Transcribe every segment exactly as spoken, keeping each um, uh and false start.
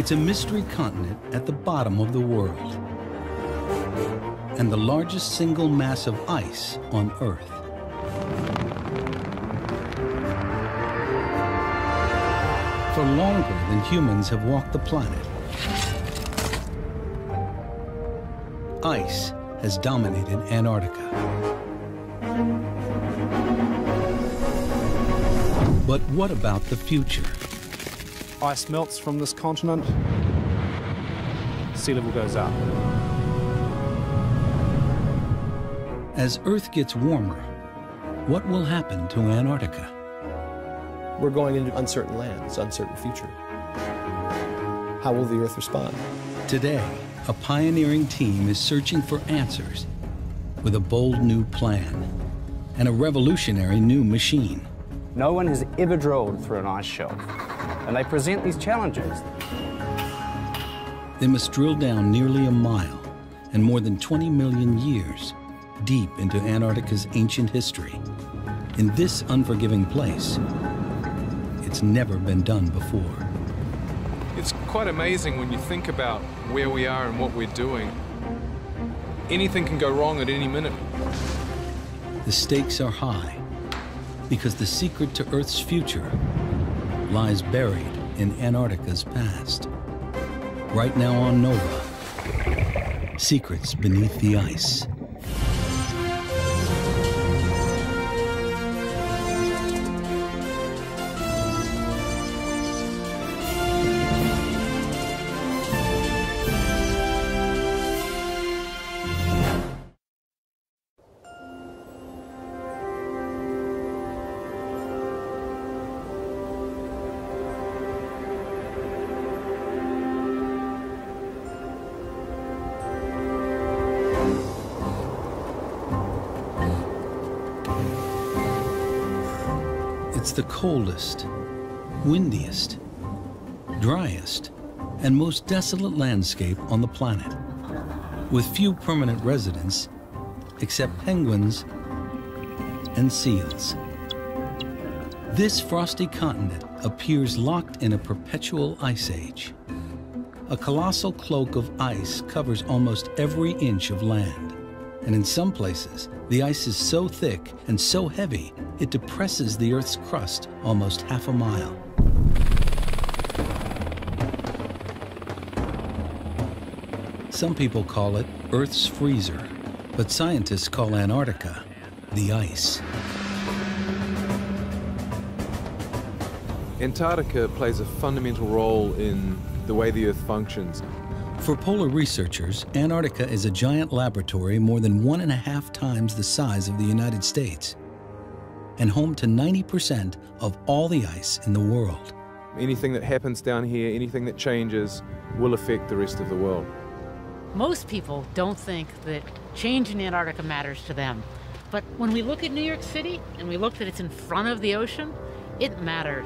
It's a mystery continent at the bottom of the world, and the largest single mass of ice on Earth. For longer than humans have walked the planet, ice has dominated Antarctica. But what about the future? Ice melts from this continent, sea level goes up. As Earth gets warmer, what will happen to Antarctica? We're going into uncertain lands, uncertain future. How will the Earth respond? Today, a pioneering team is searching for answers with a bold new plan and a revolutionary new machine. No one has ever drilled through an ice shelf, and they present these challenges. They must drill down nearly a mile and more than twenty million years deep into Antarctica's ancient history. In this unforgiving place, it's never been done before. It's quite amazing when you think about where we are and what we're doing. Anything can go wrong at any minute. The stakes are high because the secret to Earth's future lies buried in Antarctica's past. Right now on Nova, Secrets Beneath the Ice. It's the coldest, windiest, driest, and most desolate landscape on the planet, with few permanent residents except penguins and seals. This frosty continent appears locked in a perpetual ice age. A colossal cloak of ice covers almost every inch of land, and in some places, the ice is so thick and so heavy, it depresses the Earth's crust almost half a mile. Some people call it Earth's freezer, but scientists call Antarctica the ice. Antarctica plays a fundamental role in the way the Earth functions. For polar researchers, Antarctica is a giant laboratory more than one and a half times the size of the United States, and home to ninety percent of all the ice in the world. Anything that happens down here, anything that changes, will affect the rest of the world. Most people don't think that change in Antarctica matters to them. But when we look at New York City and we look that it's in front of the ocean, it matters.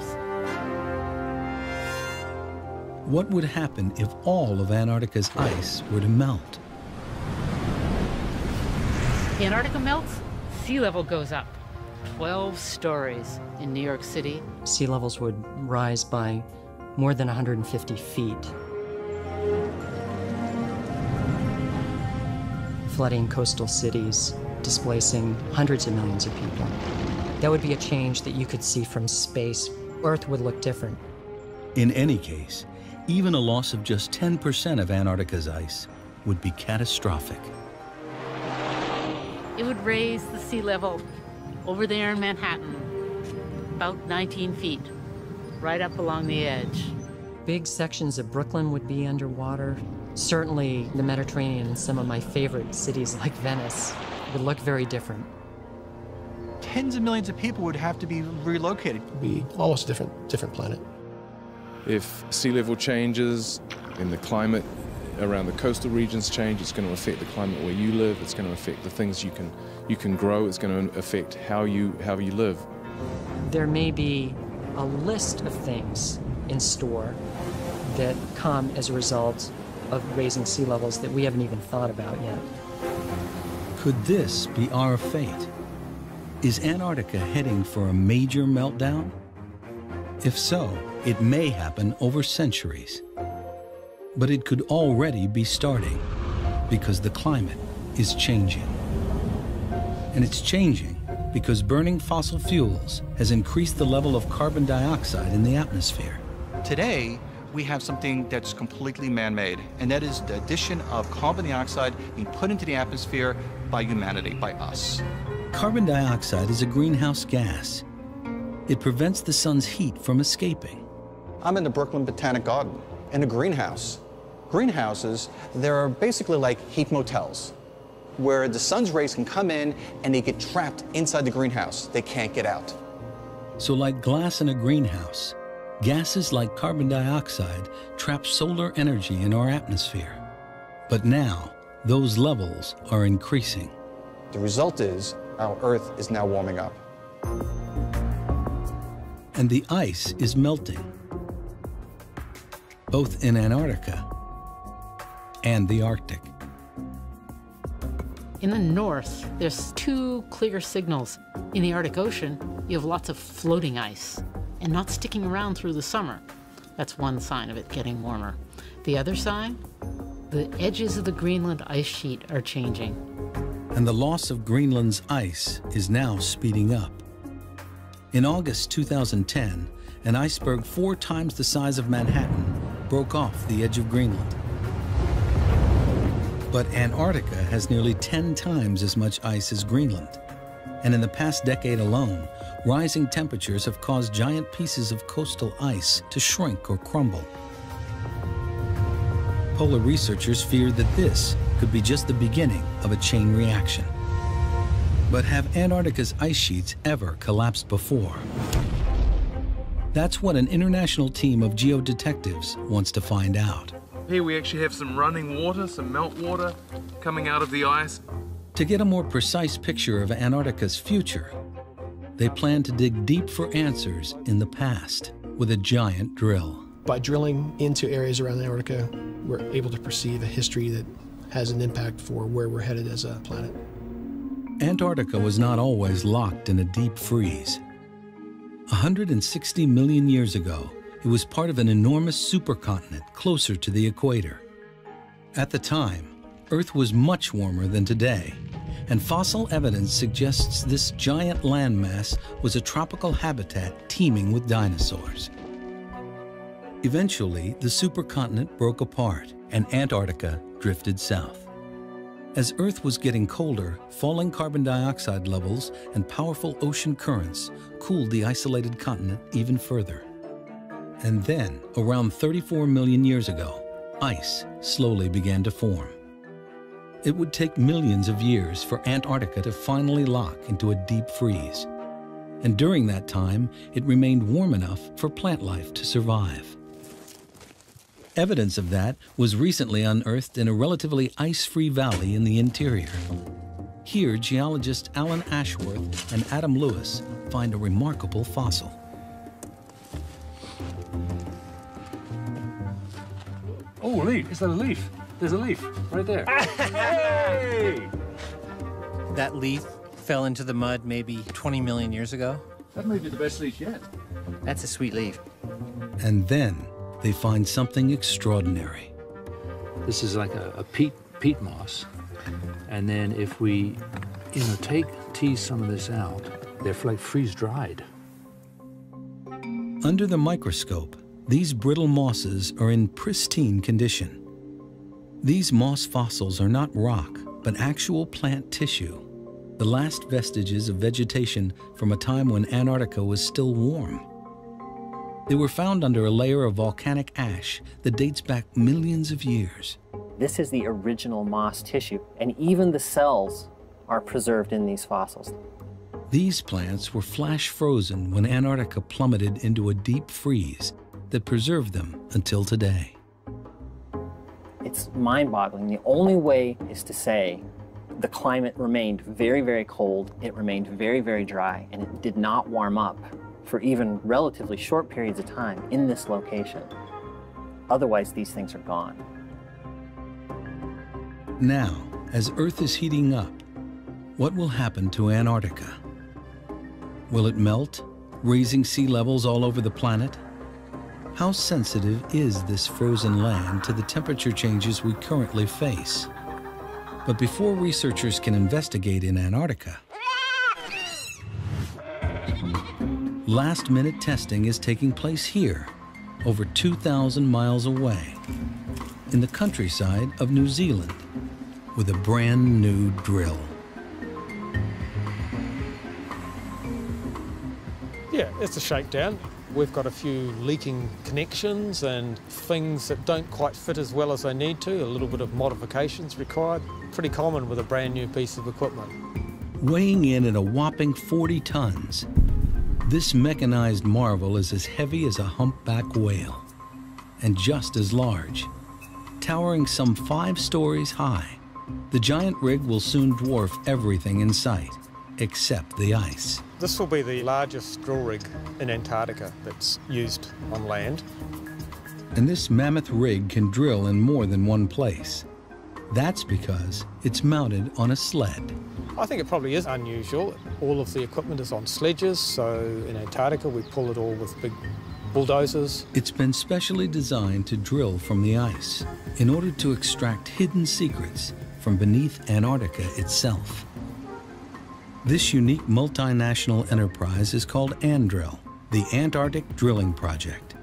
What would happen if all of Antarctica's ice were to melt? Antarctica melts, sea level goes up. twelve stories in New York City. Sea levels would rise by more than one hundred fifty feet. Flooding coastal cities, displacing hundreds of millions of people. That would be a change that you could see from space. Earth would look different. In any case, even a loss of just ten percent of Antarctica's ice would be catastrophic. It would raise the sea level over there in Manhattan about nineteen feet, right up along the edge. Big sections of Brooklyn would be underwater. Certainly the Mediterranean and some of my favorite cities like Venice would look very different. Tens of millions of people would have to be relocated. It would be almost a different, different planet. If sea level changes and the climate around the coastal regions change, it's going to affect the climate where you live. It's going to affect the things you can you can grow. It's going to affect how you how you live. There may be a list of things in store that come as a result of raising sea levels that we haven't even thought about yet. Could this be our fate? Is Antarctica heading for a major meltdown? If so, it may happen over centuries. But it could already be starting because the climate is changing. And it's changing because burning fossil fuels has increased the level of carbon dioxide in the atmosphere. Today, we have something that's completely man-made, and that is the addition of carbon dioxide being put into the atmosphere by humanity, by us. Carbon dioxide is a greenhouse gas. It prevents the sun's heat from escaping. I'm in the Brooklyn Botanic Garden, in a greenhouse. Greenhouses, they're basically like heat motels, where the sun's rays can come in and they get trapped inside the greenhouse. They can't get out. So like glass in a greenhouse, gases like carbon dioxide trap solar energy in our atmosphere. But now, those levels are increasing. The result is our Earth is now warming up. And the ice is melting, both in Antarctica and the Arctic. In the north, there's two clear signals. In the Arctic Ocean, you have lots of floating ice and not sticking around through the summer. That's one sign of it getting warmer. The other sign, the edges of the Greenland ice sheet are changing. And the loss of Greenland's ice is now speeding up. In August two thousand ten, an iceberg four times the size of Manhattan broke off the edge of Greenland. But Antarctica has nearly ten times as much ice as Greenland. And in the past decade alone, rising temperatures have caused giant pieces of coastal ice to shrink or crumble. Polar researchers fear that this could be just the beginning of a chain reaction. But have Antarctica's ice sheets ever collapsed before? That's what an international team of geodetectives wants to find out. Here we actually have some running water, some melt water coming out of the ice. To get a more precise picture of Antarctica's future, they plan to dig deep for answers in the past with a giant drill. By drilling into areas around Antarctica, we're able to perceive a history that has an impact for where we're headed as a planet. Antarctica was not always locked in a deep freeze. one hundred sixty million years ago, it was part of an enormous supercontinent closer to the equator. At the time, Earth was much warmer than today, and fossil evidence suggests this giant landmass was a tropical habitat teeming with dinosaurs. Eventually, the supercontinent broke apart and Antarctica drifted south. As Earth was getting colder, falling carbon dioxide levels and powerful ocean currents cooled the isolated continent even further. And then, around thirty-four million years ago, ice slowly began to form. It would take millions of years for Antarctica to finally lock into a deep freeze. And during that time, it remained warm enough for plant life to survive. Evidence of that was recently unearthed in a relatively ice-free valley in the interior. Here, geologists Alan Ashworth and Adam Lewis find a remarkable fossil. Oh, a leaf. Is that a leaf? There's a leaf right there. Hey! That leaf fell into the mud maybe twenty million years ago. That may be the best leaf yet. That's a sweet leaf. And then they find something extraordinary. This is like a, a peat, peat moss. And then if we, you know, take, tease some of this out, they're like freeze-dried. Under the microscope, these brittle mosses are in pristine condition. These moss fossils are not rock, but actual plant tissue, the last vestiges of vegetation from a time when Antarctica was still warm. They were found under a layer of volcanic ash that dates back millions of years. This is the original moss tissue, and even the cells are preserved in these fossils. These plants were flash frozen when Antarctica plummeted into a deep freeze that preserved them until today. It's mind-boggling. The only way is to say the climate remained very, very cold, it remained very, very dry, and it did not warm up for even relatively short periods of time in this location. Otherwise, these things are gone. Now, as Earth is heating up, what will happen to Antarctica? Will it melt, raising sea levels all over the planet? How sensitive is this frozen land to the temperature changes we currently face? But before researchers can investigate in Antarctica, last-minute testing is taking place here, over two thousand miles away, in the countryside of New Zealand, with a brand new drill. Yeah, it's a shakedown. We've got a few leaking connections and things that don't quite fit as well as they need to, a little bit of modifications required. Pretty common with a brand new piece of equipment. Weighing in at a whopping forty tons, this mechanized marvel is as heavy as a humpback whale, and just as large. Towering some five stories high, the giant rig will soon dwarf everything in sight, except the ice. This will be the largest drill rig in Antarctica that's used on land. And this mammoth rig can drill in more than one place. That's because it's mounted on a sled. I think it probably is unusual. All of the equipment is on sledges, so in Antarctica we pull it all with big bulldozers. It's been specially designed to drill from the ice in order to extract hidden secrets from beneath Antarctica itself. This unique multinational enterprise is called Andrill, the Antarctic Drilling Project.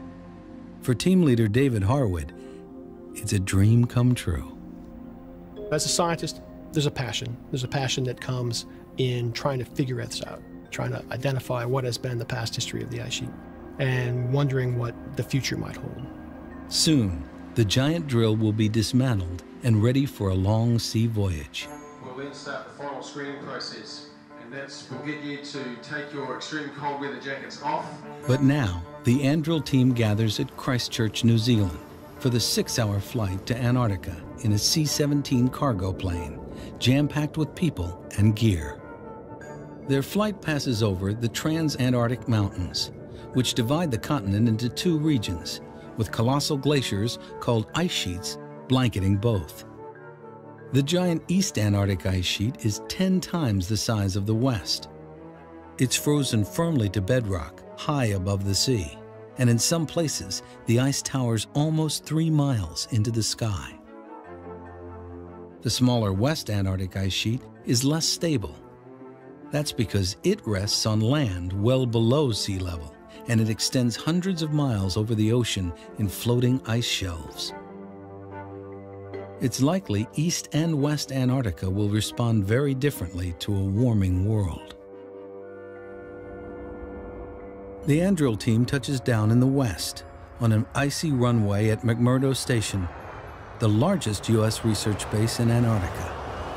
For team leader David Harwood, it's a dream come true. As a scientist, there's a passion. There's a passion that comes in trying to figure this out, trying to identify what has been the past history of the ice sheet, and wondering what the future might hold. Soon, the giant drill will be dismantled and ready for a long sea voyage. We'll then start the final screening process, and that's will get you to take your extreme cold weather jackets off. But now, the Andrill team gathers at Christchurch, New Zealand, for the six-hour flight to Antarctica in a C seventeen cargo plane, jam-packed with people and gear. Their flight passes over the Trans-Antarctic Mountains, which divide the continent into two regions, with colossal glaciers called ice sheets blanketing both. The giant East Antarctic ice sheet is ten times the size of the West. It's frozen firmly to bedrock, high above the sea, and in some places, the ice towers almost three miles into the sky. The smaller West Antarctic ice sheet is less stable. That's because it rests on land well below sea level, and it extends hundreds of miles over the ocean in floating ice shelves. It's likely East and West Antarctica will respond very differently to a warming world. The Andrill team touches down in the west on an icy runway at McMurdo Station, the largest U S research base in Antarctica.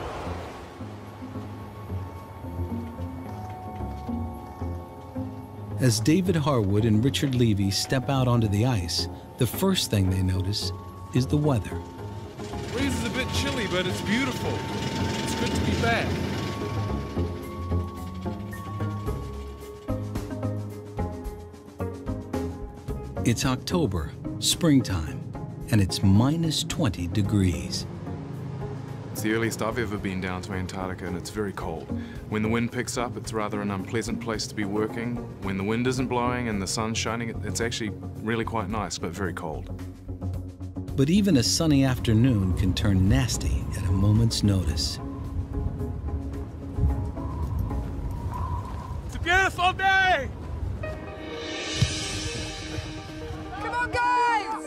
As David Harwood and Richard Levy step out onto the ice, the first thing they notice is the weather. The breeze is a bit chilly, but it's beautiful. It's good to be back. It's October, springtime, and it's minus twenty degrees. It's the earliest I've ever been down to Antarctica, and it's very cold. When the wind picks up, it's rather an unpleasant place to be working. When the wind isn't blowing and the sun's shining, it's actually really quite nice, but very cold. But even a sunny afternoon can turn nasty at a moment's notice. It's a beautiful day! Come on, guys!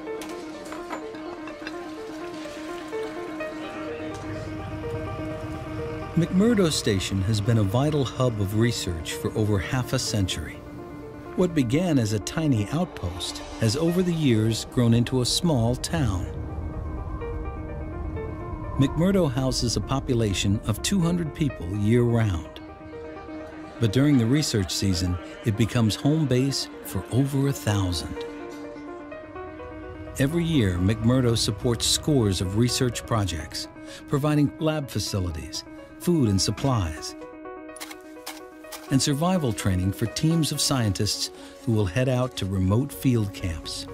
McMurdo Station has been a vital hub of research for over half a century. What began as a tiny outpost has over the years grown into a small town. McMurdo houses a population of two hundred people year-round. But during the research season, it becomes home base for over a thousand. Every year, McMurdo supports scores of research projects, providing lab facilities, food and supplies, and survival training for teams of scientists who will head out to remote field camps.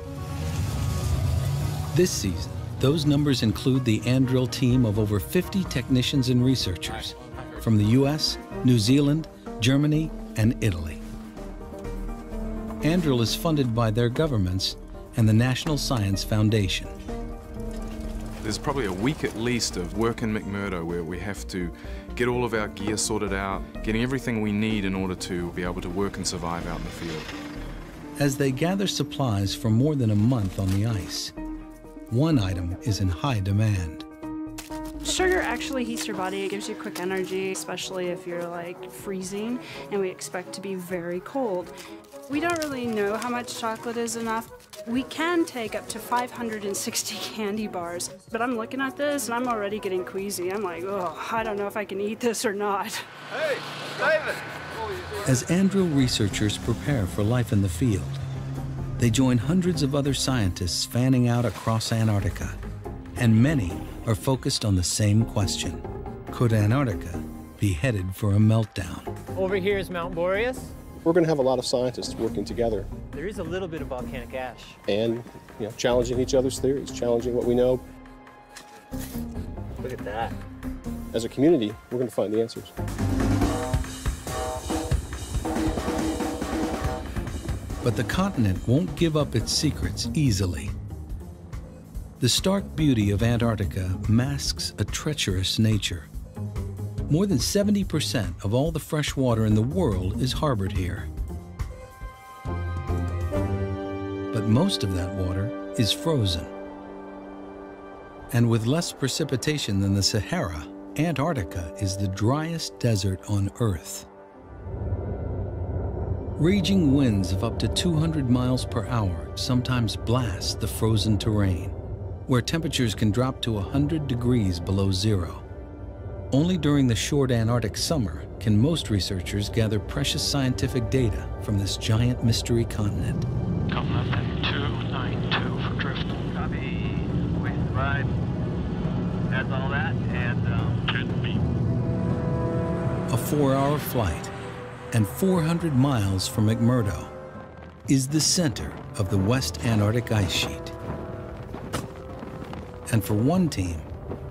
This season, those numbers include the Andrill team of over fifty technicians and researchers from the U S, New Zealand, Germany, and Italy. Anduril is funded by their governments and the National Science Foundation. There's probably a week at least of work in McMurdo where we have to get all of our gear sorted out, getting everything we need in order to be able to work and survive out in the field. As they gather supplies for more than a month on the ice, one item is in high demand. Sugar actually heats your body. It gives you quick energy, especially if you're like freezing and we expect to be very cold. We don't really know how much chocolate is enough. We can take up to five hundred sixty candy bars, but I'm looking at this and I'm already getting queasy. I'm like, oh, I don't know if I can eat this or not. Hey, David! As Anduril researchers prepare for life in the field, they join hundreds of other scientists fanning out across Antarctica, and many are focused on the same question. Could Antarctica be headed for a meltdown? Over here is Mount Boreas. We're going to have a lot of scientists working together There is a little bit of volcanic ash. and, you know, challenging each other's theories, challenging what we know. Look at that. As a community, we're going to find the answers. But the continent won't give up its secrets easily. The stark beauty of Antarctica masks a treacherous nature. More than seventy percent of all the fresh water in the world is harbored here. But most of that water is frozen. And with less precipitation than the Sahara, Antarctica is the driest desert on Earth. Raging winds of up to two hundred miles per hour sometimes blast the frozen terrain, where temperatures can drop to one hundred degrees below zero. Only during the short Antarctic summer can most researchers gather precious scientific data from this giant mystery continent. Coming up at two nine two for drift. Copy. Wait, right. That's all that, and um, should be. A four-hour flight and four hundred miles from McMurdo is the center of the West Antarctic ice sheet. And for one team,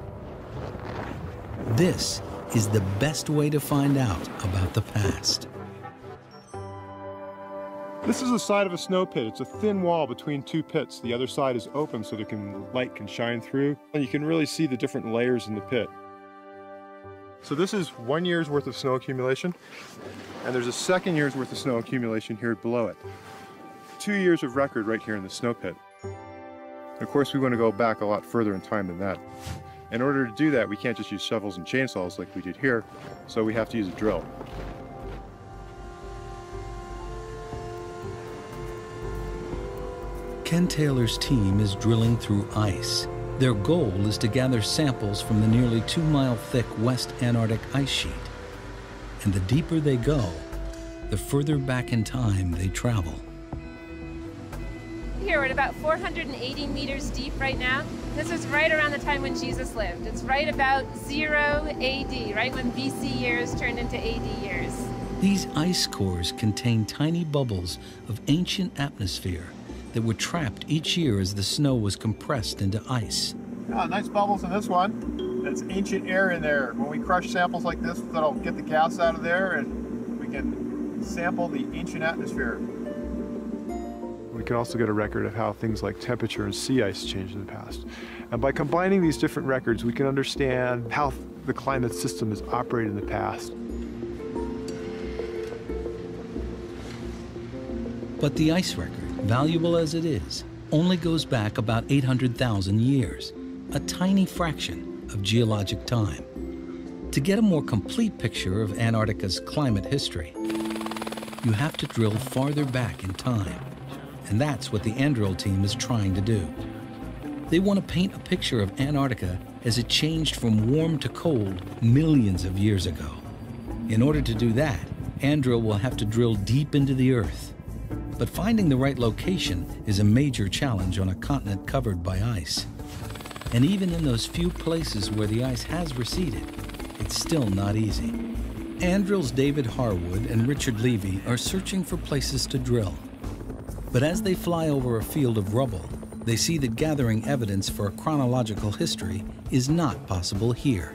this is the best way to find out about the past. This is the side of a snow pit. It's a thin wall between two pits. The other side is open so that can, light can shine through. And you can really see the different layers in the pit. So this is one year's worth of snow accumulation, and there's a second year's worth of snow accumulation here below it. Two years of record right here in the snow pit. And of course, we want to go back a lot further in time than that. In order to do that, we can't just use shovels and chainsaws like we did here, so we have to use a drill. Ken Taylor's team is drilling through ice. Their goal is to gather samples from the nearly two-mile thick West Antarctic ice sheet. And the deeper they go, the further back in time they travel. Here, we're at about four hundred eighty meters deep right now. This is right around the time when Jesus lived. It's right about zero A D, right when B C years turned into A D years. These ice cores contain tiny bubbles of ancient atmosphere that were trapped each year as the snow was compressed into ice. Ah, nice bubbles in this one. That's ancient air in there. When we crush samples like this, that'll get the gas out of there and we can sample the ancient atmosphere. We can also get a record of how things like temperature and sea ice changed in the past. And by combining these different records, we can understand how the climate system has operated in the past. But the ice record, valuable as it is, only goes back about eight hundred thousand years, a tiny fraction of geologic time. To get a more complete picture of Antarctica's climate history, you have to drill farther back in time. And that's what the Anduril team is trying to do. They want to paint a picture of Antarctica as it changed from warm to cold millions of years ago. In order to do that, Anduril will have to drill deep into the Earth. But finding the right location is a major challenge on a continent covered by ice. And even in those few places where the ice has receded, it's still not easy. Anduril's David Harwood and Richard Levy are searching for places to drill. But as they fly over a field of rubble, they see that gathering evidence for a chronological history is not possible here.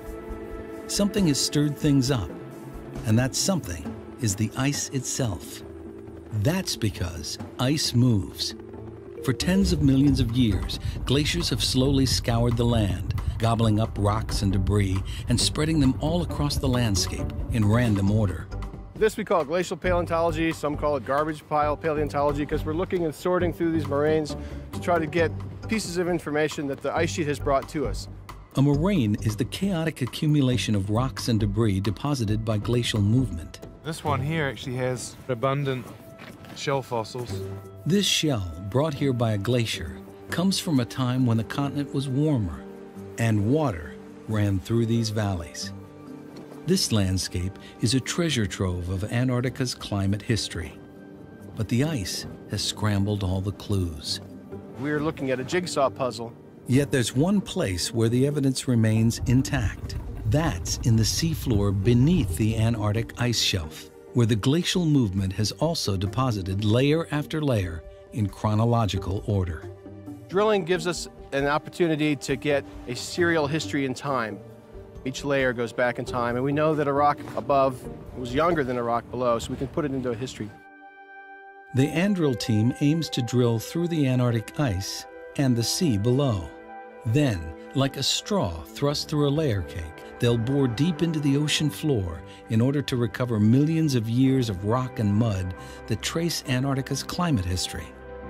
Something has stirred things up, and that something is the ice itself. That's because ice moves. For tens of millions of years, glaciers have slowly scoured the land, gobbling up rocks and debris and spreading them all across the landscape in random order. This we call glacial paleontology. Some call it garbage pile paleontology because we're looking and sorting through these moraines to try to get pieces of information that the ice sheet has brought to us. A moraine is the chaotic accumulation of rocks and debris deposited by glacial movement. This one here actually has abundant shell fossils. This shell, brought here by a glacier, comes from a time when the continent was warmer and water ran through these valleys. This landscape is a treasure trove of Antarctica's climate history. But the ice has scrambled all the clues. We're looking at a jigsaw puzzle. Yet there's one place where the evidence remains intact. That's in the seafloor beneath the Antarctic ice shelf, where the glacial movement has also deposited layer after layer in chronological order. Drilling gives us an opportunity to get a serial history in time. Each layer goes back in time, and we know that a rock above was younger than a rock below, so we can put it into a history. The Andrill team aims to drill through the Antarctic ice and the sea below. Then, like a straw thrust through a layer cake, they'll bore deep into the ocean floor in order to recover millions of years of rock and mud that trace Antarctica's climate history.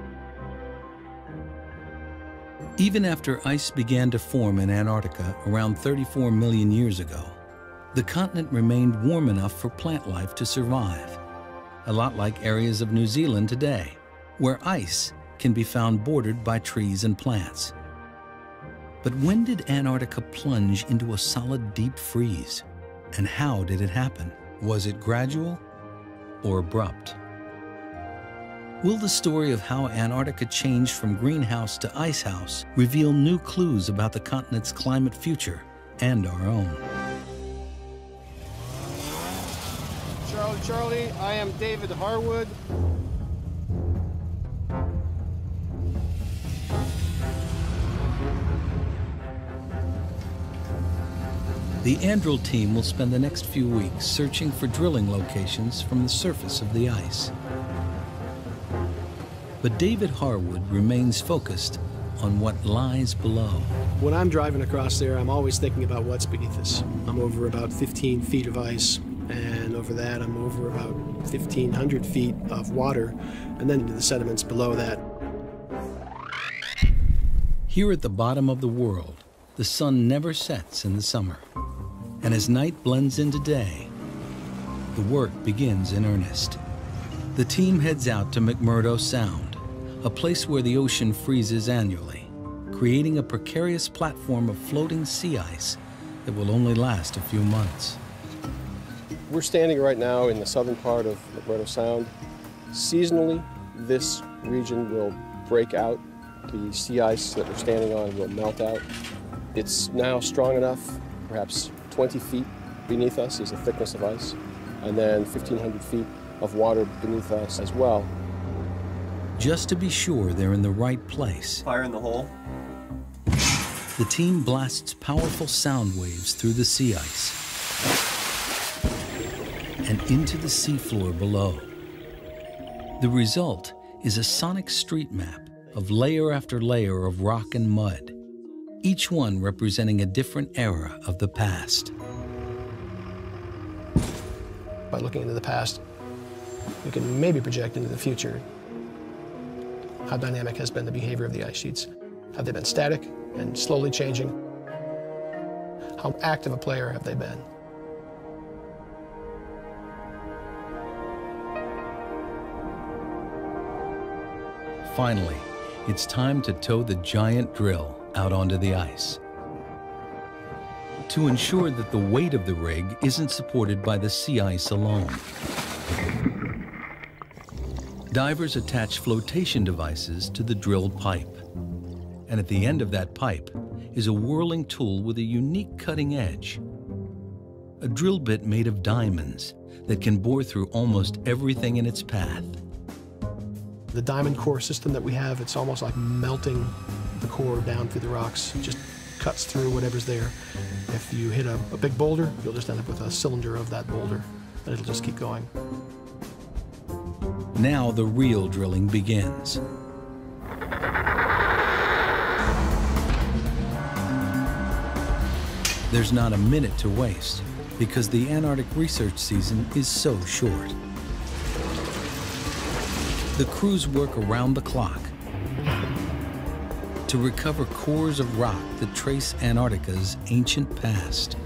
Even after ice began to form in Antarctica around thirty-four million years ago, the continent remained warm enough for plant life to survive, a lot like areas of New Zealand today, where ice can be found bordered by trees and plants. But when did Antarctica plunge into a solid deep freeze? And how did it happen? Was it gradual or abrupt? Will the story of how Antarctica changed from greenhouse to icehouse reveal new clues about the continent's climate future and our own? Charlie, Charlie, I am David Harwood. The Andrill team will spend the next few weeks searching for drilling locations from the surface of the ice. But David Harwood remains focused on what lies below. When I'm driving across there, I'm always thinking about what's beneath us. I'm over about fifteen feet of ice, and over that, I'm over about fifteen hundred feet of water, and then into the sediments below that. Here at the bottom of the world, the sun never sets in the summer. And as night blends into day, the work begins in earnest. The team heads out to McMurdo Sound, a place where the ocean freezes annually, creating a precarious platform of floating sea ice that will only last a few months. We're standing right now in the southern part of McMurdo Sound. Seasonally, this region will break out. The sea ice that we're standing on will melt out. It's now strong enough, perhaps twenty feet beneath us is the thickness of ice, and then fifteen hundred feet of water beneath us as well. Just to be sure they're in the right place, Fire in the hole. the team blasts powerful sound waves through the sea ice and into the seafloor below. The result is a sonic street map of layer after layer of rock and mud, each one representing a different era of the past. By looking into the past, we can maybe project into the future. How dynamic has been the behavior of the ice sheets? Have they been static and slowly changing? How active a player have they been? Finally, it's time to tow the giant drill out onto the ice. To ensure that the weight of the rig isn't supported by the sea ice alone, divers attach flotation devices to the drilled pipe. And at the end of that pipe is a whirling tool with a unique cutting edge. A drill bit made of diamonds that can bore through almost everything in its path. The diamond core system that we have, it's almost like melting the core down through the rocks. It just cuts through whatever's there. If you hit a, a big boulder, you'll just end up with a cylinder of that boulder, and it'll just keep going. Now the real drilling begins. There's not a minute to waste because the Antarctic research season is so short. The crews work around the clock to recover cores of rock that trace Antarctica's ancient past.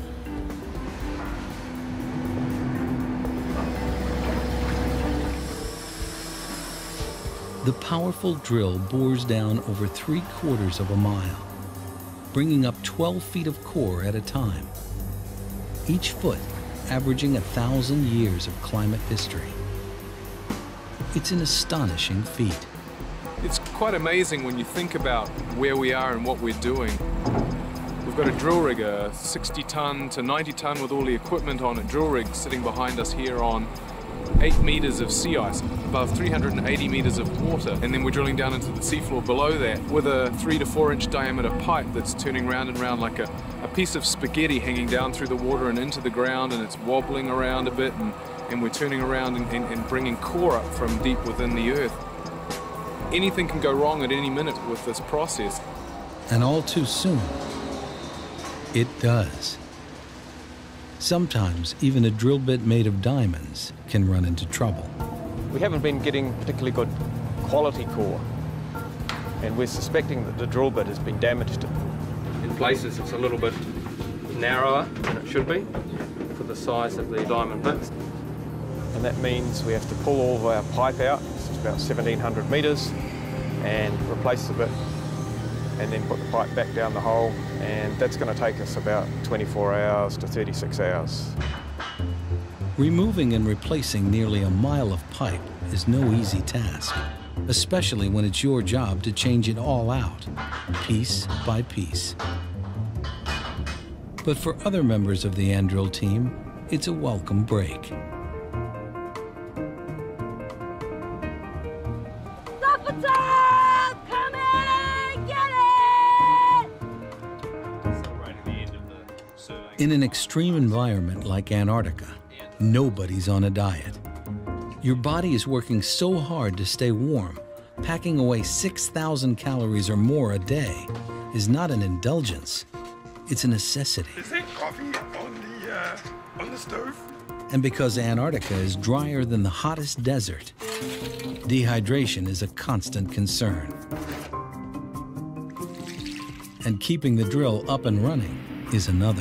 The powerful drill bores down over three quarters of a mile, bringing up twelve feet of core at a time, each foot averaging a thousand years of climate history. It's an astonishing feat. It's quite amazing when you think about where we are and what we're doing. We've got a drill rig, a sixty ton to ninety ton with all the equipment on a drill rig sitting behind us here on eight meters of sea ice, above three hundred eighty meters of water. And then we're drilling down into the seafloor below that with a three to four inch diameter pipe that's turning round and round like a, a piece of spaghetti hanging down through the water and into the ground, and it's wobbling around a bit, and, and we're turning around and, and, and bringing core up from deep within the earth. Anything can go wrong at any minute with this process. And all too soon, it does. Sometimes even a drill bit made of diamonds can run into trouble. We haven't been getting particularly good quality core, and we're suspecting that the drill bit has been damaged. In places it's a little bit narrower than it should be for the size of the diamond bits. And that means we have to pull all of our pipe out, it's about seventeen hundred metres, and replace the bit, and then put the pipe back down the hole, and that's going to take us about twenty-four hours to thirty-six hours. Removing and replacing nearly a mile of pipe is no easy task, especially when it's your job to change it all out, piece by piece. But for other members of the Andrill team, it's a welcome break. In an extreme environment like Antarctica, nobody's on a diet. Your body is working so hard to stay warm, packing away six thousand calories or more a day is not an indulgence, it's a necessity. Is there coffee on the, uh, on the stove? And because Antarctica is drier than the hottest desert, dehydration is a constant concern. And keeping the drill up and running is another.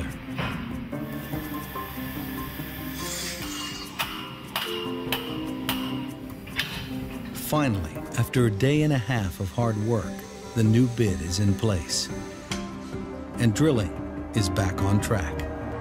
Finally, after a day and a half of hard work, the new bid is in place. And drilling is back on track.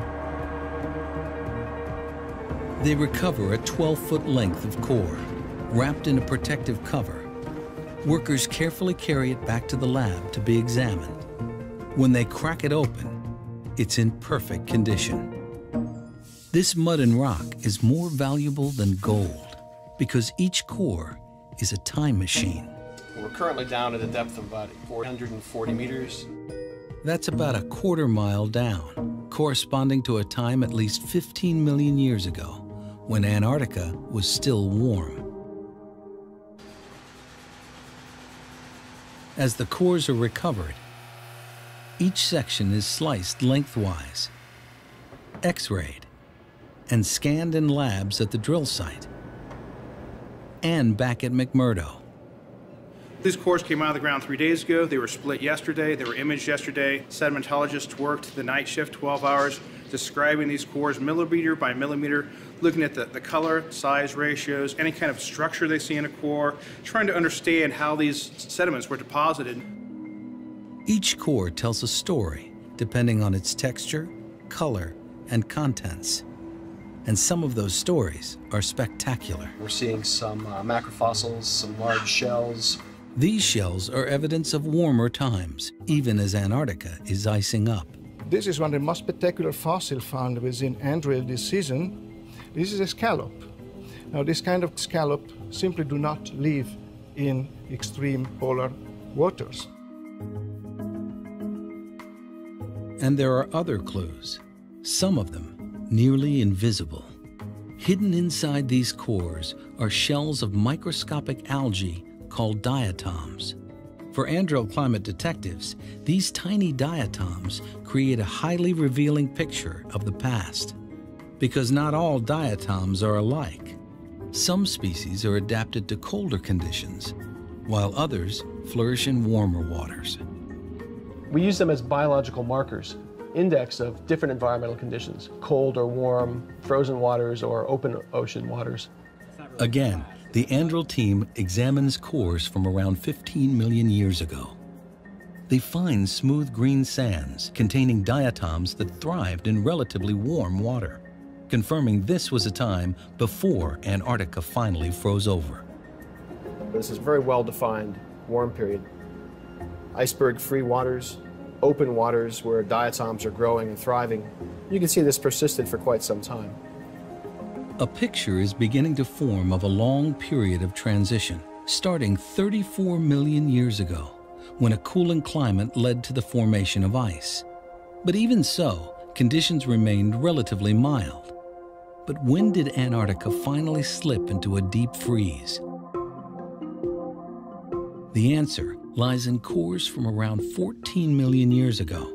They recover a twelve foot length of core, wrapped in a protective cover. Workers carefully carry it back to the lab to be examined. When they crack it open, it's in perfect condition. This mud and rock is more valuable than gold because each core is a time machine. We're currently down at a depth of about four hundred forty meters. That's about a quarter mile down, corresponding to a time at least fifteen million years ago, when Antarctica was still warm. As the cores are recovered, each section is sliced lengthwise, X-rayed, and scanned in labs at the drill site and back at McMurdo. These cores came out of the ground three days ago. They were split yesterday. They were imaged yesterday. Sedimentologists worked the night shift, twelve hours, describing these cores millimeter by millimeter, looking at the, the color, size ratios, any kind of structure they see in a core, trying to understand how these sediments were deposited. Each core tells a story depending on its texture, color, and contents. And some of those stories are spectacular. We're seeing some uh, macrofossils, some large shells. These shells are evidence of warmer times, even as Antarctica is icing up. This is one of the most spectacular fossils found within Andrill this season. This is a scallop. Now, this kind of scallop simply do not live in extreme polar waters. And there are other clues, some of them nearly invisible. Hidden inside these cores are shells of microscopic algae called diatoms. For Anduril climate detectives, these tiny diatoms create a highly revealing picture of the past. Because not all diatoms are alike. Some species are adapted to colder conditions, while others flourish in warmer waters. We use them as biological markers, index of different environmental conditions, cold or warm, frozen waters or open ocean waters. Again, the Anduril team examines cores from around fifteen million years ago. They find smooth green sands containing diatoms that thrived in relatively warm water, confirming this was a time before Antarctica finally froze over. This is a very well-defined warm period. Iceberg-free waters, open waters where diatoms are growing and thriving. You can see this persisted for quite some time. A picture is beginning to form of a long period of transition, starting thirty-four million years ago, when a cooling climate led to the formation of ice. But even so, conditions remained relatively mild. But when did Antarctica finally slip into a deep freeze? The answer lies in cores from around fourteen million years ago.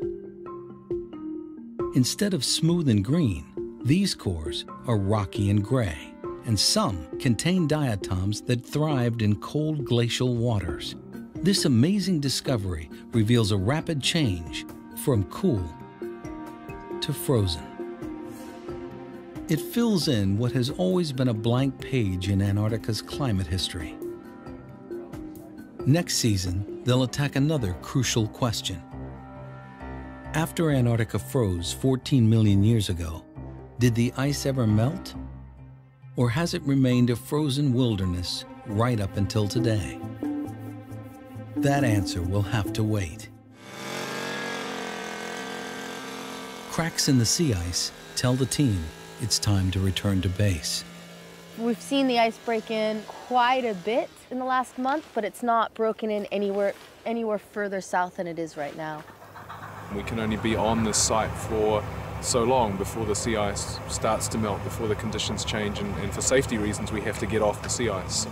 Instead of smooth and green, these cores are rocky and gray, and some contain diatoms that thrived in cold glacial waters. This amazing discovery reveals a rapid change from cool to frozen. It fills in what has always been a blank page in Antarctica's climate history. Next season, they'll attack another crucial question. After Antarctica froze fourteen million years ago, did the ice ever melt? Or has it remained a frozen wilderness right up until today? That answer will have to wait. Cracks in the sea ice tell the team it's time to return to base. We've seen the ice break in quite a bit in the last month, but it's not broken in anywhere, anywhere further south than it is right now. We can only be on this site for so long before the sea ice starts to melt, before the conditions change, and, and for safety reasons we have to get off the sea ice.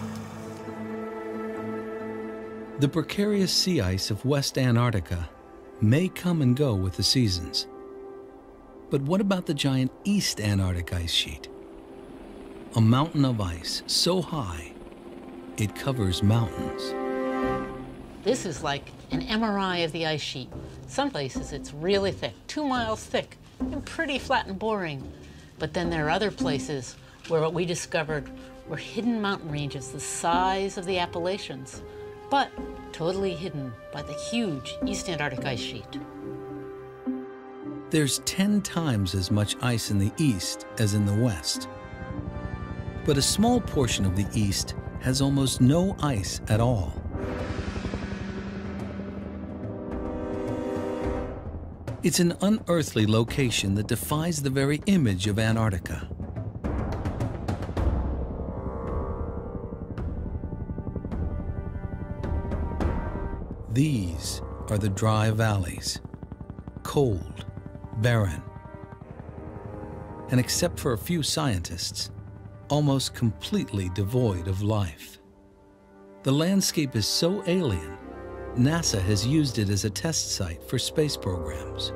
The precarious sea ice of West Antarctica may come and go with the seasons. But what about the giant East Antarctic ice sheet? A mountain of ice so high, it covers mountains. This is like an M R I of the ice sheet. Some places it's really thick, two miles thick, and pretty flat and boring. But then there are other places where what we discovered were hidden mountain ranges the size of the Appalachians, but totally hidden by the huge East Antarctic ice sheet. There's ten times as much ice in the east as in the west. But a small portion of the east has almost no ice at all. It's an unearthly location that defies the very image of Antarctica. These are the dry valleys, cold, barren, and except for a few scientists, almost completely devoid of life. The landscape is so alien, NASA has used it as a test site for space programs.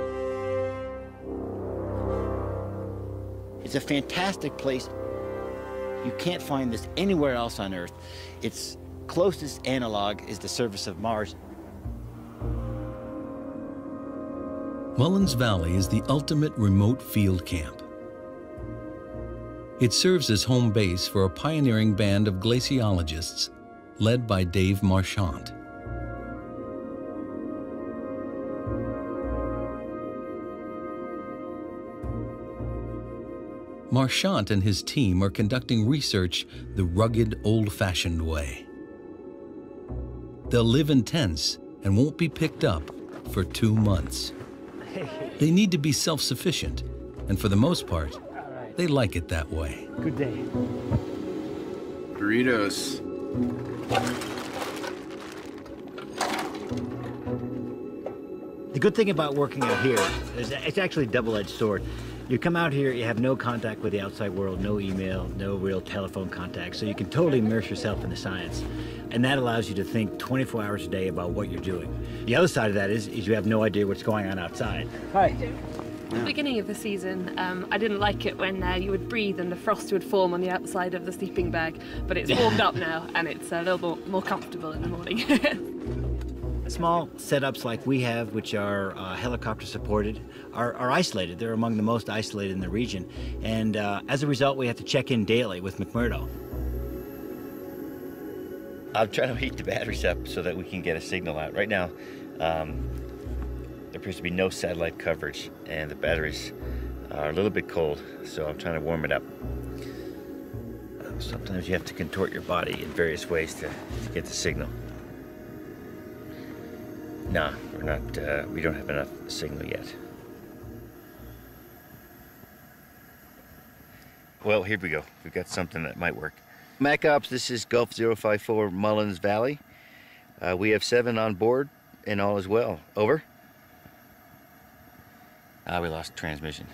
It's a fantastic place. You can't find this anywhere else on Earth. Its closest analog is the surface of Mars. Mullins Valley is the ultimate remote field camp. It serves as home base for a pioneering band of glaciologists led by Dave Marchant. Marchant and his team are conducting research the rugged, old-fashioned way. They'll live in tents and won't be picked up for two months. They need to be self-sufficient, and for the most part, they like it that way. Good day. Burritos. The good thing about working out here is that it's actually a double-edged sword. You come out here, you have no contact with the outside world, no email, no real telephone contact, so you can totally immerse yourself in the science. And that allows you to think twenty-four hours a day about what you're doing. The other side of that is, is you have no idea what's going on outside. Hi. At the beginning of the season, um, I didn't like it when uh, you would breathe and the frost would form on the outside of the sleeping bag, but it's warmed up now and it's a little more, more comfortable in the morning. Small setups like we have, which are uh, helicopter supported, are, are isolated. They're among the most isolated in the region. And uh, as a result, we have to check in daily with McMurdo. I'm trying to heat the batteries up so that we can get a signal out. Right now, um, there appears to be no satellite coverage and the batteries are a little bit cold, so I'm trying to warm it up. Uh, sometimes you have to contort your body in various ways to, to get the signal. Nah, we're not, uh, we don't have enough signal yet. Well, here we go. We've got something that might work. MacOps, this is Gulf zero five four Mullins Valley. Uh, we have seven on board and all is well. Over. Ah, we lost transmission.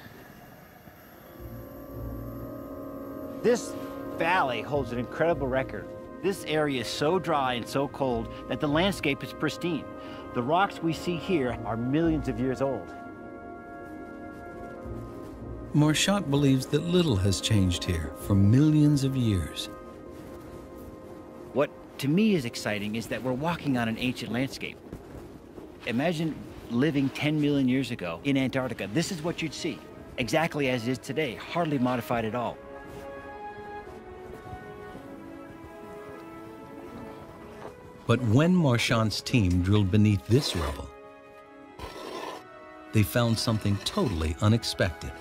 This valley holds an incredible record. This area is so dry and so cold that the landscape is pristine. The rocks we see here are millions of years old. Marchant believes that little has changed here for millions of years. What to me is exciting is that we're walking on an ancient landscape. Imagine living ten million years ago in Antarctica. This is what you'd see, exactly as it is today, hardly modified at all. But when Marchant's team drilled beneath this rubble, they found something totally unexpected.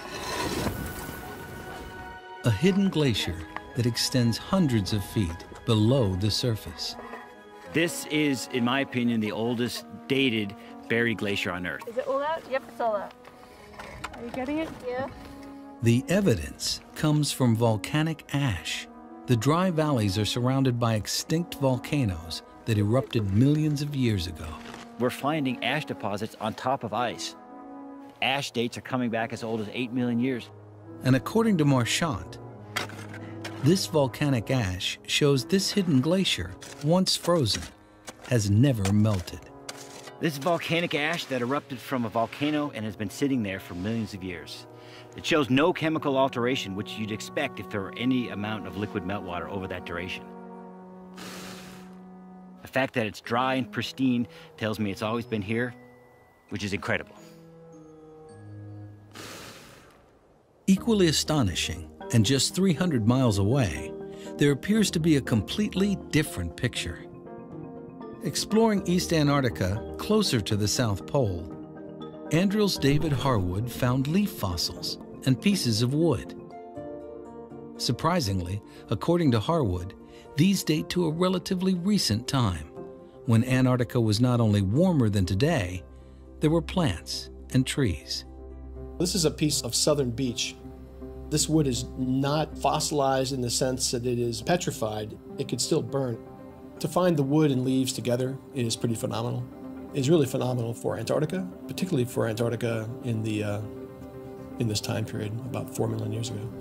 A hidden glacier that extends hundreds of feet below the surface. This is, in my opinion, the oldest dated buried glacier on Earth. Is it all out? Yep, it's all out. Are you getting it? Yeah. The evidence comes from volcanic ash. The dry valleys are surrounded by extinct volcanoes that erupted millions of years ago. We're finding ash deposits on top of ice. Ash dates are coming back as old as eight million years. And according to Marchant, this volcanic ash shows this hidden glacier, once frozen, has never melted. This is volcanic ash that erupted from a volcano and has been sitting there for millions of years. It shows no chemical alteration, which you'd expect if there were any amount of liquid meltwater over that duration. The fact that it's dry and pristine tells me it's always been here, which is incredible. Equally astonishing, and just three hundred miles away, there appears to be a completely different picture. Exploring East Antarctica, closer to the South Pole, Andrill's David Harwood found leaf fossils and pieces of wood. Surprisingly, according to Harwood, these date to a relatively recent time, when Antarctica was not only warmer than today, there were plants and trees. This is a piece of southern beech. This wood is not fossilized in the sense that it is petrified. It could still burn. To find the wood and leaves together is pretty phenomenal. It's really phenomenal for Antarctica, particularly for Antarctica in the uh, in this time period, about four million years ago.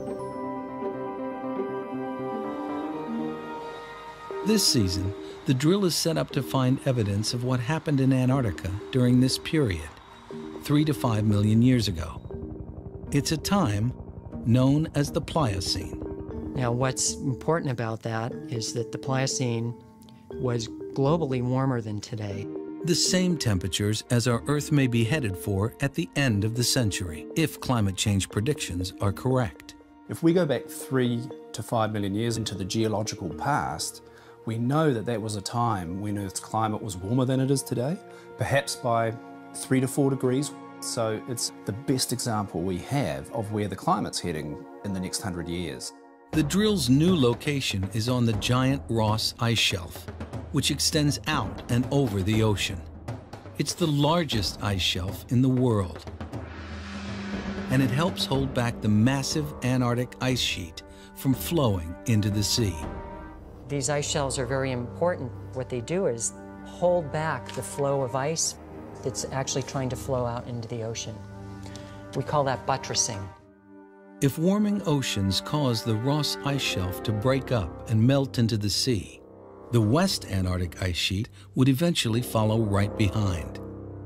This season, the drill is set up to find evidence of what happened in Antarctica during this period, three to five million years ago. It's a time known as the Pliocene. Now, what's important about that is that the Pliocene was globally warmer than today. The same temperatures as our Earth may be headed for at the end of the century, if climate change predictions are correct. If we go back three to five million years into the geological past, we know that that was a time when Earth's climate was warmer than it is today, perhaps by three to four degrees. So it's the best example we have of where the climate's heading in the next hundred years. The drill's new location is on the giant Ross Ice Shelf, which extends out and over the ocean. It's the largest ice shelf in the world, and it helps hold back the massive Antarctic ice sheet from flowing into the sea. These ice shelves are very important. What they do is hold back the flow of ice that's actually trying to flow out into the ocean. We call that buttressing. If warming oceans cause the Ross Ice Shelf to break up and melt into the sea, the West Antarctic ice sheet would eventually follow right behind.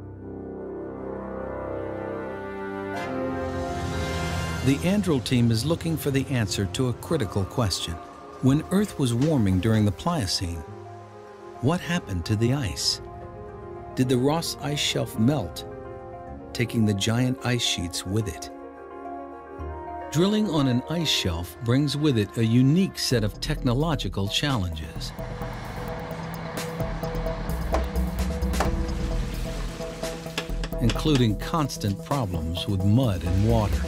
The Anduril team is looking for the answer to a critical question. When Earth was warming during the Pliocene, what happened to the ice? Did the Ross Ice Shelf melt, taking the giant ice sheets with it? Drilling on an ice shelf brings with it a unique set of technological challenges. Including constant problems with mud and water.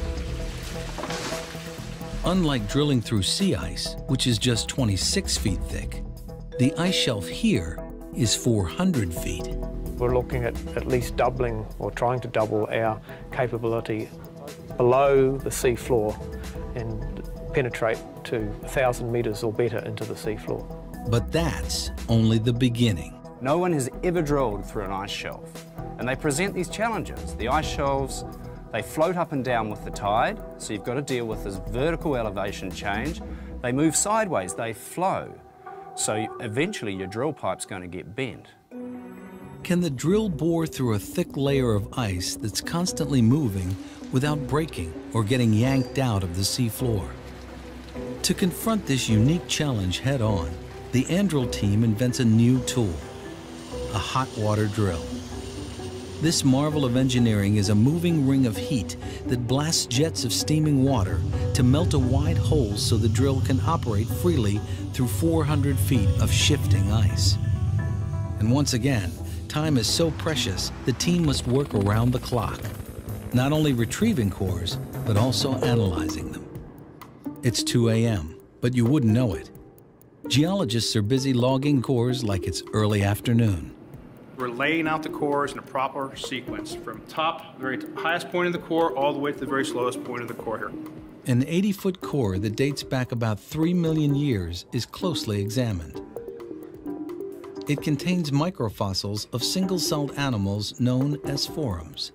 Unlike drilling through sea ice, which is just twenty-six feet thick, the ice shelf here is four hundred feet. We're looking at at least doubling or trying to double our capability below the sea floor and penetrate to one thousand metres or better into the sea floor. But that's only the beginning. No one has ever drilled through an ice shelf, and they present these challenges. The ice shelves, they float up and down with the tide, so you've got to deal with this vertical elevation change. They move sideways, they flow, so eventually your drill pipe's going to get bent. Can the drill bore through a thick layer of ice that's constantly moving without breaking or getting yanked out of the sea floor? To confront this unique challenge head-on, the Anduril team invents a new tool, a hot water drill. This marvel of engineering is a moving ring of heat that blasts jets of steaming water to melt a wide hole so the drill can operate freely through four hundred feet of shifting ice. And once again, time is so precious, the team must work around the clock, not only retrieving cores, but also analyzing them. It's two A M, but you wouldn't know it. Geologists are busy logging cores like it's early afternoon. We're laying out the cores in a proper sequence, from top, the very highest point of the core, all the way to the very slowest point of the core here. An eighty-foot core that dates back about three million years is closely examined. It contains microfossils of single-celled animals known as forams.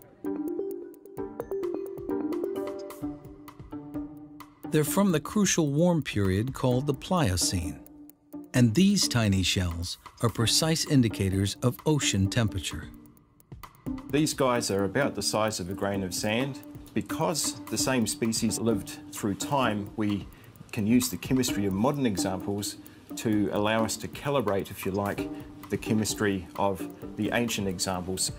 They're from the crucial warm period called the Pliocene. And these tiny shells are precise indicators of ocean temperature. These guys are about the size of a grain of sand. Because the same species lived through time, we can use the chemistry of modern examples to allow us to calibrate, if you like, the chemistry of the ancient examples.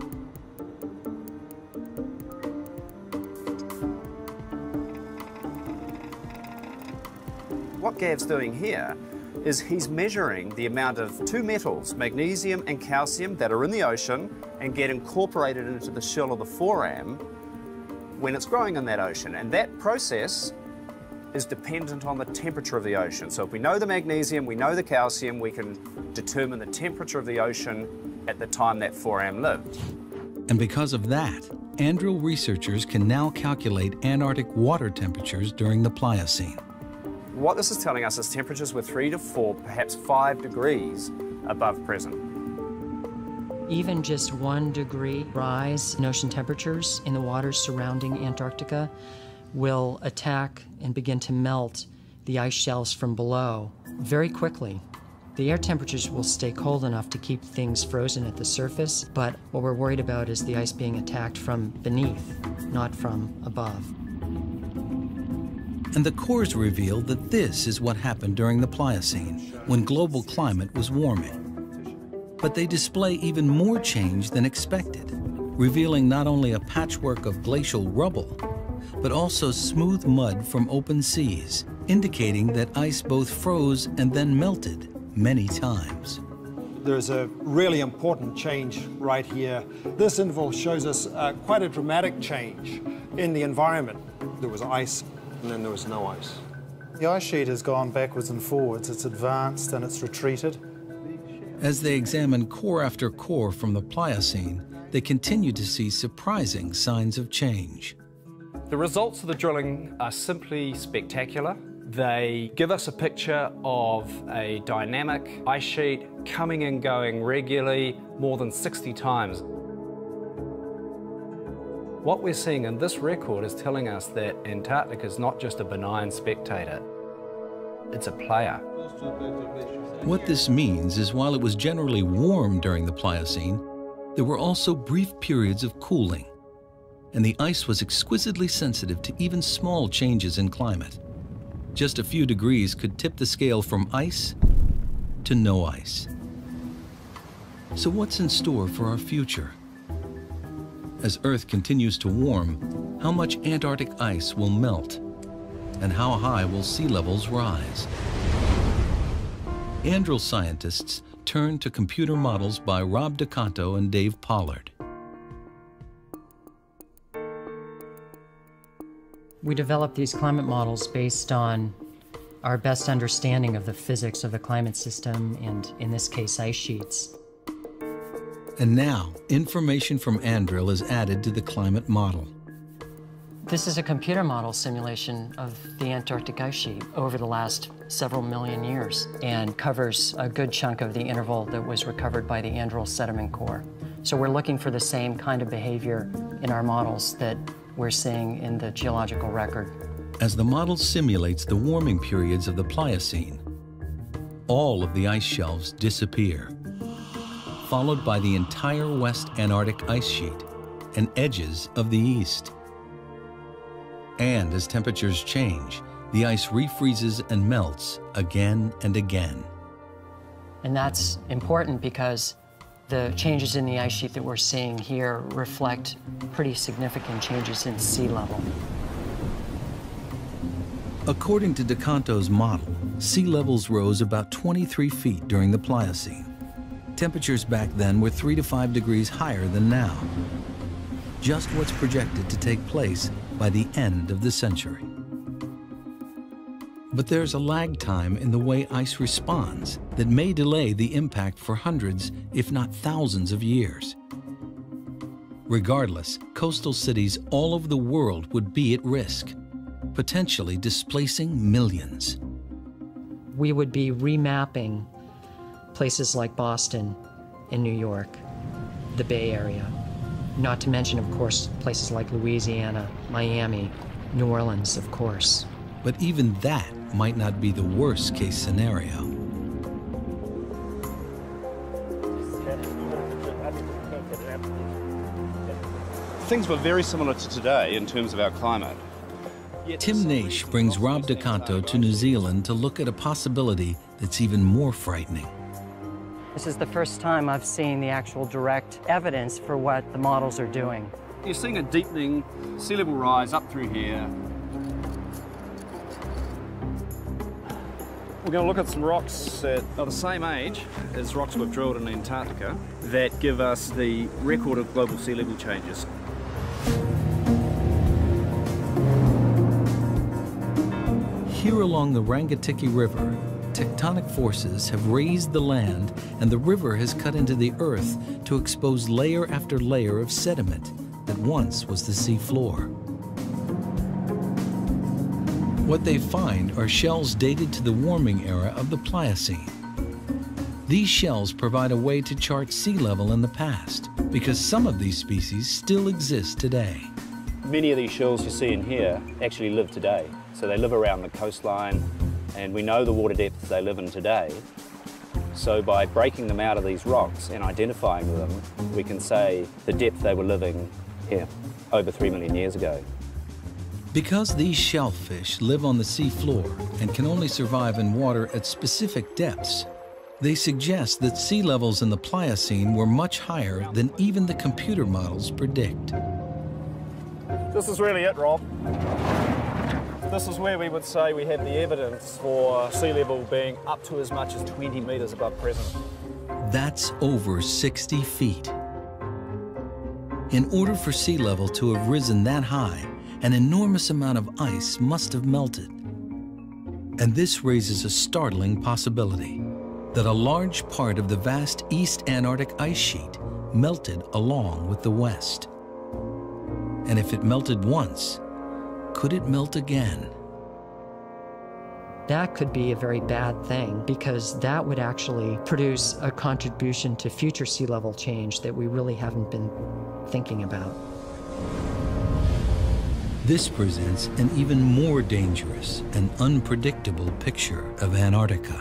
What Gav's doing here is he's measuring the amount of two metals, magnesium and calcium, that are in the ocean and get incorporated into the shell of the foram when it's growing in that ocean. And that process is dependent on the temperature of the ocean. So if we know the magnesium, we know the calcium, we can determine the temperature of the ocean at the time that foram lived. And because of that, Anduril researchers can now calculate Antarctic water temperatures during the Pliocene. What this is telling us is temperatures were three to four, perhaps five degrees above present. Even just one degree rise in ocean temperatures in the waters surrounding Antarctica will attack and begin to melt the ice shelves from below very quickly. The air temperatures will stay cold enough to keep things frozen at the surface, but what we're worried about is the ice being attacked from beneath, not from above. And the cores reveal that this is what happened during the Pliocene, when global climate was warming. But they display even more change than expected, revealing not only a patchwork of glacial rubble, but also smooth mud from open seas, indicating that ice both froze and then melted many times. There's a really important change right here. This interval shows us uh, quite a dramatic change in the environment. There was ice, and then there was no ice. The ice sheet has gone backwards and forwards. It's advanced and it's retreated. As they examine core after core from the Pliocene, they continue to see surprising signs of change. The results of the drilling are simply spectacular. They give us a picture of a dynamic ice sheet coming and going regularly more than sixty times. What we're seeing in this record is telling us that Antarctica is not just a benign spectator, it's a player. What this means is while it was generally warm during the Pliocene, there were also brief periods of cooling, and the ice was exquisitely sensitive to even small changes in climate. Just a few degrees could tip the scale from ice to no ice. So what's in store for our future? As Earth continues to warm, how much Antarctic ice will melt? And how high will sea levels rise? Anduril scientists turn to computer models by Rob DeCanto and Dave Pollard. We developed these climate models based on our best understanding of the physics of the climate system and, in this case, ice sheets. And now, information from Anduril is added to the climate model. This is a computer model simulation of the Antarctic ice sheet over the last several million years and covers a good chunk of the interval that was recovered by the Anduril sediment core. So we're looking for the same kind of behavior in our models that we're seeing in the geological record. As the model simulates the warming periods of the Pliocene, all of the ice shelves disappear, followed by the entire West Antarctic ice sheet and edges of the East. And as temperatures change, the ice refreezes and melts again and again. And that's important because the changes in the ice sheet that we're seeing here reflect pretty significant changes in sea level. According to DeCanto's model, sea levels rose about twenty-three feet during the Pliocene. Temperatures back then were three to five degrees higher than now. Just what's projected to take place by the end of the century. But there's a lag time in the way ice responds that may delay the impact for hundreds, if not thousands of years. Regardless, coastal cities all over the world would be at risk, potentially displacing millions. We would be remapping places like Boston and New York, the Bay Area, not to mention, of course, places like Louisiana, Miami, New Orleans, of course. But even that might not be the worst case scenario. Things were very similar to today in terms of our climate. Tim Naish brings Rob DeCanto to New Zealand to look at a possibility that's even more frightening. This is the first time I've seen the actual direct evidence for what the models are doing. You're seeing a deepening sea level rise up through here. We're going to look at some rocks that are the same age as rocks we've drilled in Antarctica that give us the record of global sea level changes. Here along the Rangitikei River, tectonic forces have raised the land and the river has cut into the earth to expose layer after layer of sediment that once was the sea floor. What they find are shells dated to the warming era of the Pliocene. These shells provide a way to chart sea level in the past because some of these species still exist today. Many of these shells you see in here actually live today. So they live around the coastline, and we know the water depths they live in today. So by breaking them out of these rocks and identifying them, we can say the depth they were living here over three million years ago. Because these shellfish live on the sea floor and can only survive in water at specific depths, they suggest that sea levels in the Pliocene were much higher than even the computer models predict. This is really it, Rob. This is where we would say we have the evidence for sea level being up to as much as twenty metres above present. That's over sixty feet. In order for sea level to have risen that high, an enormous amount of ice must have melted. And this raises a startling possibility, that a large part of the vast East Antarctic ice sheet melted along with the West. And if it melted once, could it melt again? That could be a very bad thing because that would actually produce a contribution to future sea level change that we really haven't been thinking about. This presents an even more dangerous and unpredictable picture of Antarctica.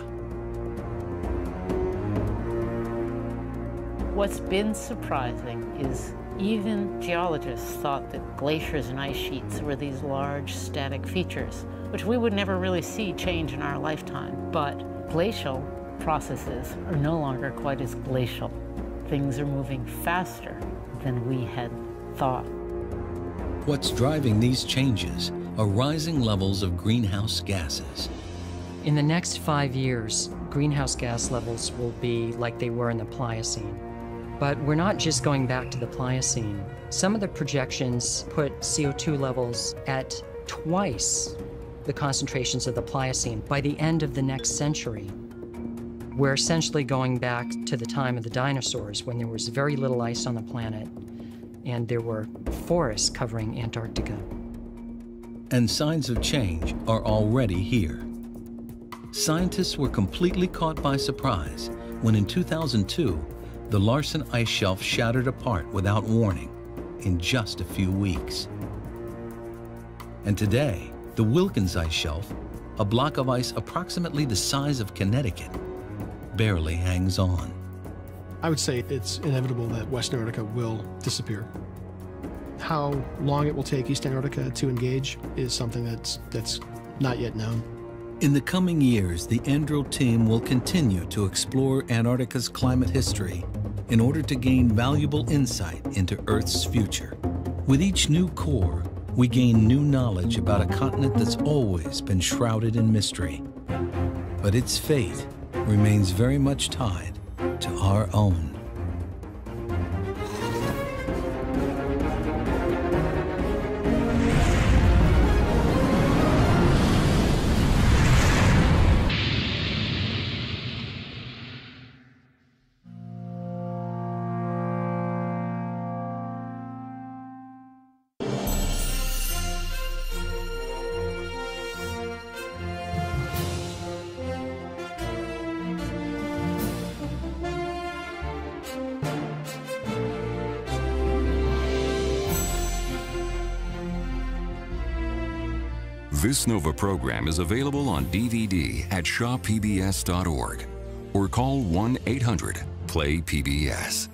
What's been surprising is even geologists thought that glaciers and ice sheets were these large static features, which we would never really see change in our lifetime. But glacial processes are no longer quite as glacial. Things are moving faster than we had thought. What's driving these changes are rising levels of greenhouse gases. In the next five years, greenhouse gas levels will be like they were in the Pliocene. But we're not just going back to the Pliocene. Some of the projections put C O two levels at twice the concentrations of the Pliocene by the end of the next century. We're essentially going back to the time of the dinosaurs, when there was very little ice on the planet and there were forests covering Antarctica. And signs of change are already here. Scientists were completely caught by surprise when in two thousand two, the Larsen ice shelf shattered apart without warning in just a few weeks. And today, the Wilkins ice shelf, a block of ice approximately the size of Connecticut, barely hangs on. I would say it's inevitable that West Antarctica will disappear. How long it will take East Antarctica to engage is something that's, that's not yet known. In the coming years, the Anduril team will continue to explore Antarctica's climate history in order to gain valuable insight into Earth's future. With each new core, we gain new knowledge about a continent that's always been shrouded in mystery. But its fate remains very much tied to our own. This NOVA program is available on D V D at shaw P B S dot org or call one eight hundred play P B S.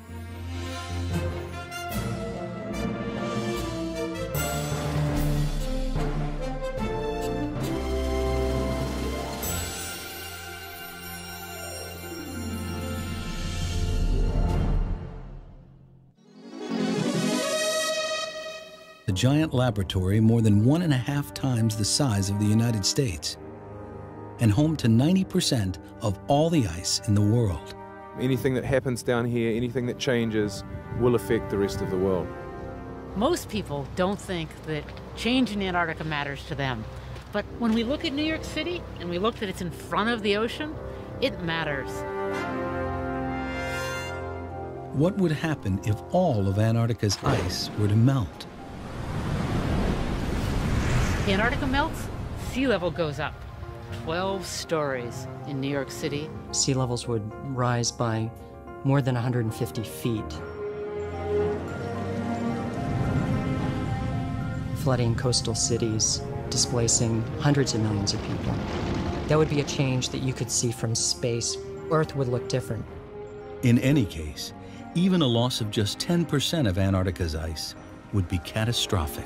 A giant laboratory more than one and a half times the size of the United States, and home to ninety percent of all the ice in the world. Anything that happens down here, anything that changes, will affect the rest of the world. Most people don't think that change in Antarctica matters to them. But when we look at New York City and we look that it's in front of the ocean, it matters. What would happen if all of Antarctica's ice were to melt? Antarctica melts, sea level goes up twelve stories in New York City. Sea levels would rise by more than one hundred fifty feet. Flooding coastal cities, displacing hundreds of millions of people. That would be a change that you could see from space. Earth would look different. In any case, even a loss of just ten percent of Antarctica's ice would be catastrophic.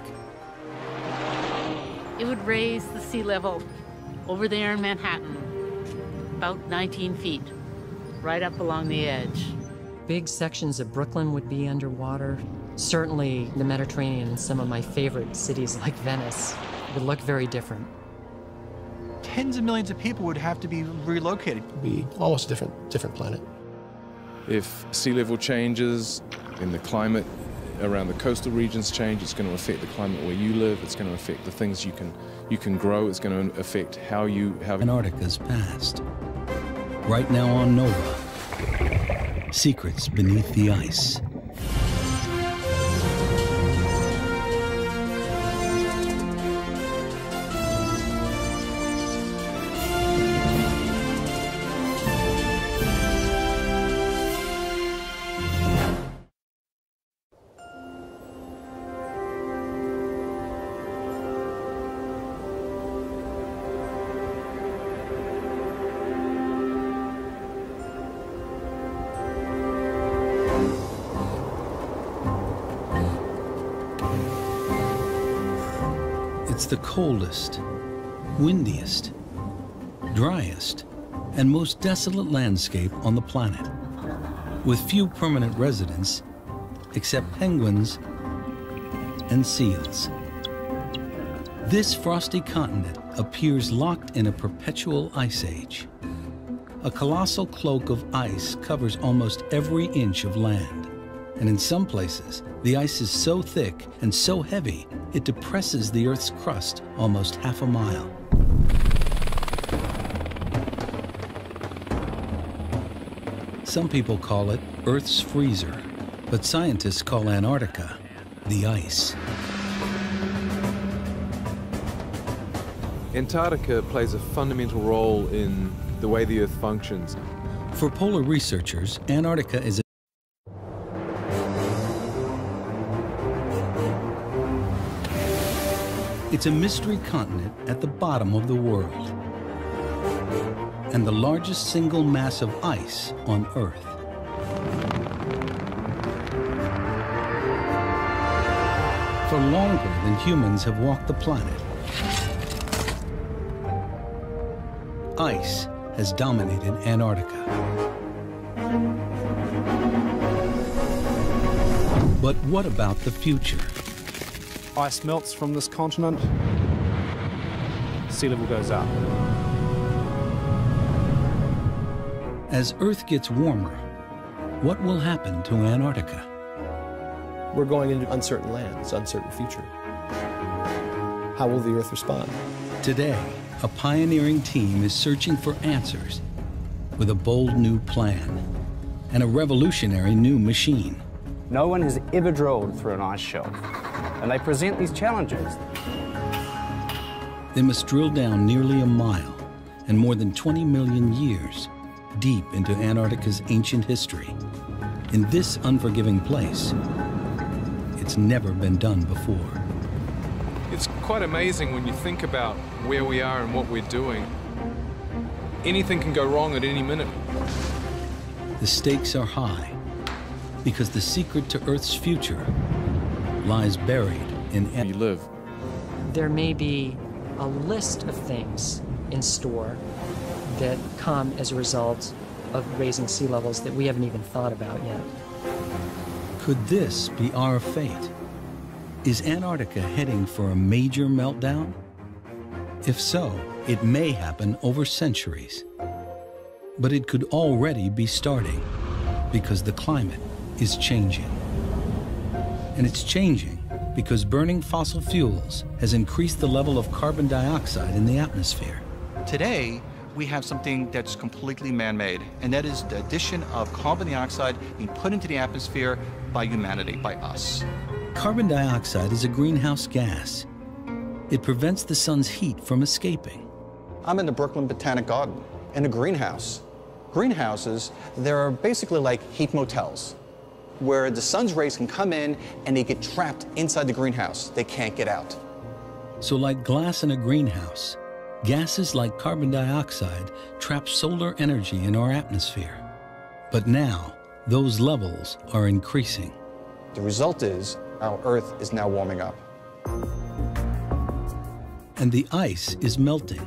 It would raise the sea level over there in Manhattan about nineteen feet, right up along the edge. Big sections of Brooklyn would be underwater. Certainly the Mediterranean and some of my favorite cities like Venice would look very different. Tens of millions of people would have to be relocated. It'd be almost a different, different planet. If sea level changes and the climate around the coastal regions change, it's going to affect the climate where you live. It's going to affect the things you can you can grow. It's going to affect how you how Antarctica's past. Right now on NOVA, Secrets Beneath the Ice. It's the coldest, windiest, driest, and most desolate landscape on the planet, with few permanent residents except penguins and seals. This frosty continent appears locked in a perpetual ice age. A colossal cloak of ice covers almost every inch of land, and in some places, the ice is so thick and so heavy, it depresses the Earth's crust almost half a mile. Some people call it Earth's freezer, but scientists call Antarctica the ice. Antarctica plays a fundamental role in the way the Earth functions. For polar researchers, Antarctica is a It's a mystery continent at the bottom of the world, and the largest single mass of ice on Earth. For longer than humans have walked the planet, ice has dominated Antarctica. But what about the future? Ice melts from this continent, sea level goes up. As Earth gets warmer, what will happen to Antarctica? We're going into uncertain lands, uncertain future. How will the Earth respond? Today, a pioneering team is searching for answers with a bold new plan and a revolutionary new machine. No one has ever drilled through an ice shelf, and they present these challenges. They must drill down nearly a mile and more than twenty million years deep into Antarctica's ancient history. In this unforgiving place, it's never been done before. It's quite amazing when you think about where we are and what we're doing. Anything can go wrong at any minute. The stakes are high because the secret to Earth's future lies buried in Antarctica. You live. There may be a list of things in store that come as a result of raising sea levels that we haven't even thought about yet. Could this be our fate? Is Antarctica heading for a major meltdown? If so, it may happen over centuries. But it could already be starting because the climate is changing. And it's changing because burning fossil fuels has increased the level of carbon dioxide in the atmosphere. Today, we have something that's completely man-made, and that is the addition of carbon dioxide being put into the atmosphere by humanity, by us. Carbon dioxide is a greenhouse gas. It prevents the sun's heat from escaping. I'm in the Brooklyn Botanic Garden, in a greenhouse. Greenhouses, they're basically like heat motels, where the sun's rays can come in and they get trapped inside the greenhouse. They can't get out. So like glass in a greenhouse, gases like carbon dioxide trap solar energy in our atmosphere. But now, those levels are increasing. The result is our Earth is now warming up. And the ice is melting,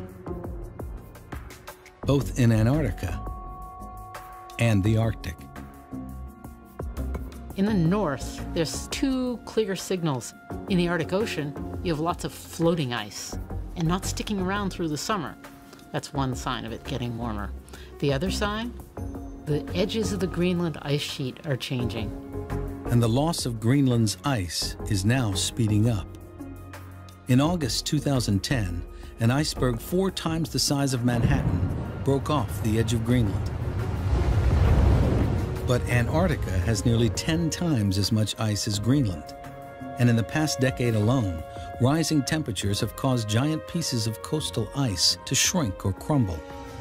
both in Antarctica and the Arctic. In the north, there's two clear signals. In the Arctic Ocean, you have lots of floating ice and not sticking around through the summer. That's one sign of it getting warmer. The other sign, the edges of the Greenland ice sheet are changing. And the loss of Greenland's ice is now speeding up. In August two thousand ten, an iceberg four times the size of Manhattan broke off the edge of Greenland. But Antarctica has nearly ten times as much ice as Greenland. And in the past decade alone, rising temperatures have caused giant pieces of coastal ice to shrink or crumble.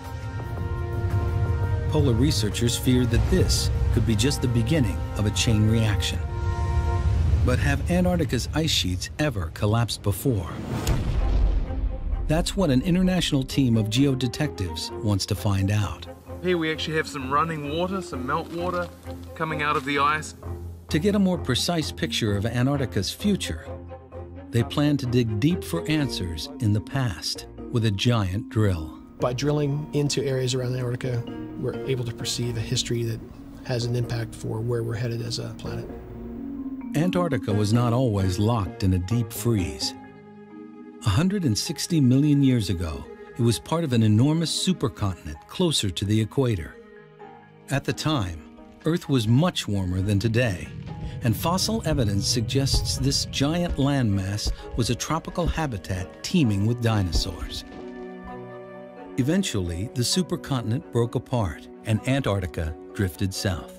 Polar researchers feared that this could be just the beginning of a chain reaction. But have Antarctica's ice sheets ever collapsed before? That's what an international team of geodetectives wants to find out. Here we actually have some running water, some melt water coming out of the ice. To get a more precise picture of Antarctica's future, they planned to dig deep for answers in the past with a giant drill. By drilling into areas around Antarctica, we're able to perceive a history that has an impact for where we're headed as a planet. Antarctica was not always locked in a deep freeze. one hundred sixty million years ago, it was part of an enormous supercontinent closer to the equator. At the time, Earth was much warmer than today, and fossil evidence suggests this giant landmass was a tropical habitat teeming with dinosaurs. Eventually, the supercontinent broke apart and Antarctica drifted south.